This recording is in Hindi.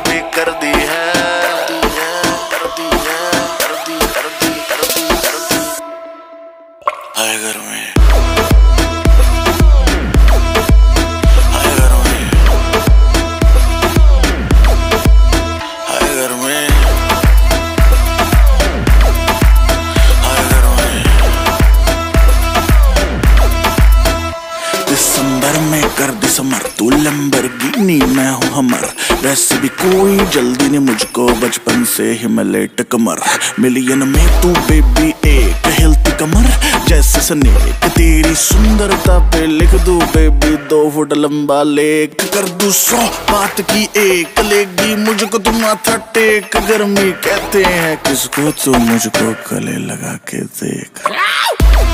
भी कर दी है, कर दी है, कर दी, कर दी, कर दी, कर दी। आए घर में, आए घर में, आए घर में, आए घर में। दिसंबर में कर दिसंबर, तू लैम्बोर्गिनी मैं हूँ हमर। वैसे भी कोई जल्दी नहीं मुझको, बचपन से ही मैं लेट कमर। मिलियन में तू बेबी एक हिलती कमर जैसे स्नेक। तेरी सुंदरता पे लिख दूं बेबी 2 फुट लंबा लेख। कर दूं 100 बात की एक, लेगी मुझको तू माथा टेक। गर्मी कहते हैं किसको, तू मुझको गले लगा के देख।